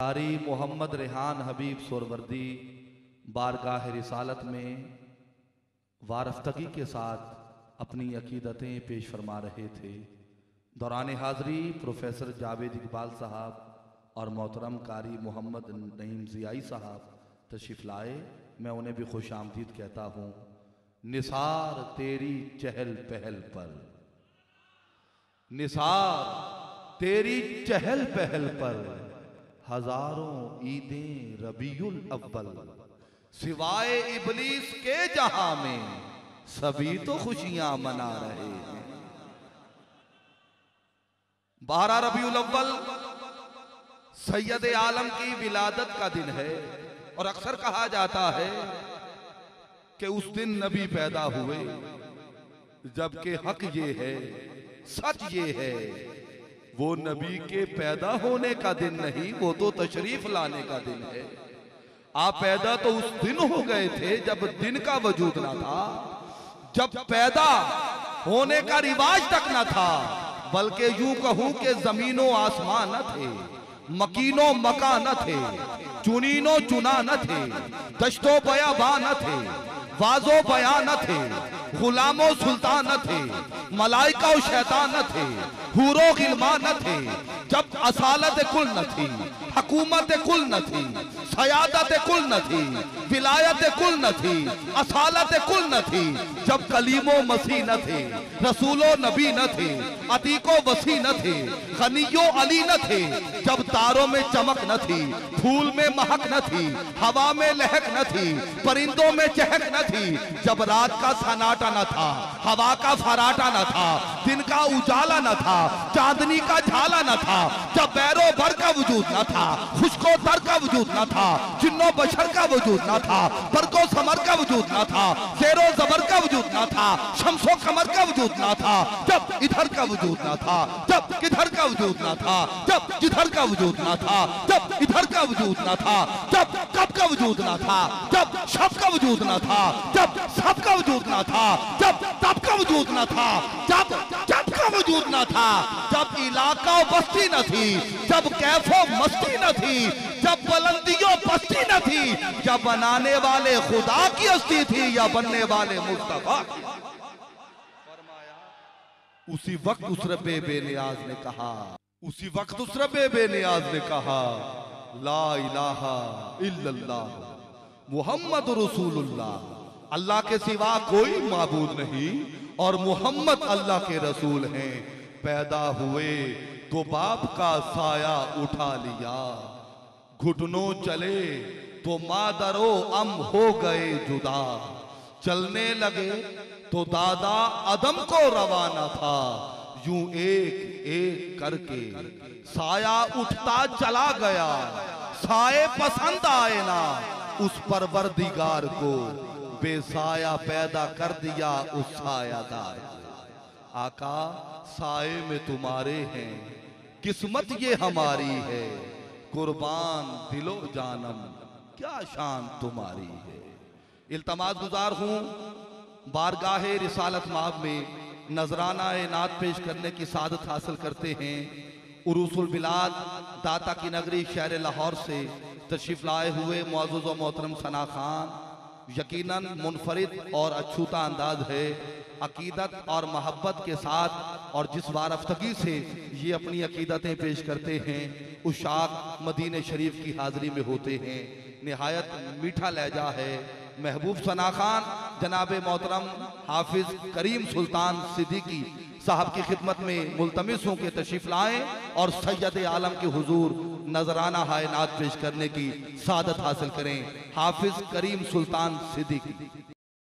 कारी मोहम्मद रेहान हबीब सोरवर्दी बारगाह रिसालत में वारफ्तगी के साथ अपनी अकीदतें पेश फरमा रहे थे। दौरान हाज़री प्रोफेसर जावेद इकबाल साहब और मोहतरम कारी मोहम्मद नईम ज़ियाई साहब तशरीफ़ लाए। मैं उन्हें भी खुश आमदीद कहता हूँ। निसार तेरी चहल पहल पर, निसार तेरी चहल पहल पर हजारों ईदें रबीउल अव्वल, सिवाय इबलीस के जहां में सभी तो खुशियां मना रहे हैं। 12 रबीउल अव्वल सैयद आलम की विलादत का दिन है और अक्सर कहा जाता है कि उस दिन नबी पैदा हुए, जबकि हक ये है, सच ये है, वो नबी के पैदा होने का दिन नहीं, वो तो तशरीफ लाने का दिन है। आप पैदा तो उस दिन हो गए थे जब दिन का वजूद ना था, जब पैदा होने का रिवाज तक ना था, बल्कि यूं कहूं कि जमीनो आसमान न थे, मकीनो मका न थे, चुनीनो चुना न थे, दश्तो बयाबा न थे, वाजो बया न थे, गुलामो सुल्तान न थे, मलाइका और शैतान न थे, हूरो गिलमान न थे, जब असालत कुल न थी, हकूमत कुल न थी, सयादत कुल न थी, विलायत कुल न थी, असालत कुल न थी, जब कलीमो मसीह न थे, रसूलो नबी न थे, अतीको वसी न थे, गनियो अली न थे, जब तारों में चमक न थी, फूल में महक न थी, हवा में लहक न थी, परिंदों में चहक न थी, जब रात का सन्नाटा न था, हवा का फराटा न था, दिन का उजाला न था, चांदनी का झाला न था, जब बैरो भर का वजूद न था, खुशको तर का वजूद न था, जिन्नो बशर का वजूद न था, बरको समर का वजूद न था, शेरो जबर का वजूद न था, शम्सो कमर का वजूद न था, जब इधर का वजूद न था, जब किधर का वजूद न था, जब जिधर का वजूद न था, जब इधर का वजूद न था, जब कब का वजूद न था, जब शब का वजूद न था, जब सब का वजूद न था, जब तब का वजूद न था, जब जब का वजूद न था, जब इलाका बस्ती न थी, जब कैफो मस्ती न थी, जब बुलंदियों पस्ती न थी, जब बनाने वाले खुदा की हस्ती थी या बनने वाले मुस्तफा की। उसी वक्त उस रब्बे बेनियाज ने कहा, उसी वक्त उस रब्बे बेनियाज ने कहा, ला इलाहा इल्लल्लाह मुहम्मद रसूलुल्लाह, अल्लाह के सिवा कोई माबूद नहीं और मुहम्मद अल्लाह के रसूल हैं। पैदा हुए तो बाप का साया उठा लिया, घुटनों चले तो मादरो अम हो गए जुदा, चलने लगे तो दादा अदम को रवाना था, यूं एक एक करके साया उठता चला गया, साए पसंद आए ना उस परवरदिगार को, बेसाया पैदा कर दिया उस सायादार को। आका साए में तुम्हारे हैं, किस्मत ये हमारी है, कुर्बान दिलो जानम क्या शान तुम्हारी है। इल्तमास गुजार हूँ बारगाह रिसालत माब में नजराना नात पेश करने की सादत हासिल करते हैं। उरूसुल बिलाद दाता की नगरी शहर लाहौर से तशरीफ लाए हुए मुअज़्ज़ज़ व मोहतरम सना खान, यकीनन मुनफरिद और अछूता अंदाज है, अकीदत और मोहब्बत के साथ और जिस वारफ्तगी से ये अपनी अकीदतें पेश करते हैं, उशाक मदीने शरीफ की हाजिरी में होते हैं। निहायत मीठा लहजा है। महबूब सना खान जनाब मोहतरम हाफिज करीम सुल्तान सिद्दीकी साहब की खिदमत में मुल्तमिस हूं के तशरीफ लाएं और सैयद आलम के हुजूर नजराना हाय नात पेश करने की सादत हासिल करें। हाफिज करीम सुल्तान सिद्दीकी।